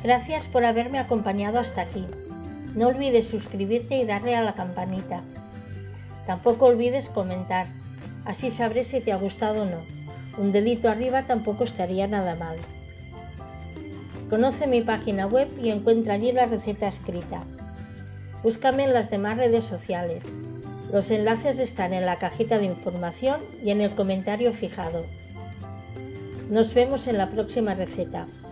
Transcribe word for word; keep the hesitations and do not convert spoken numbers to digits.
Gracias por haberme acompañado hasta aquí. No olvides suscribirte y darle a la campanita. Tampoco olvides comentar, así sabré si te ha gustado o no. Un dedito arriba tampoco estaría nada mal. Conoce mi página web y encuentra allí la receta escrita. Búscame en las demás redes sociales. Los enlaces están en la cajita de información y en el comentario fijado. Nos vemos en la próxima receta.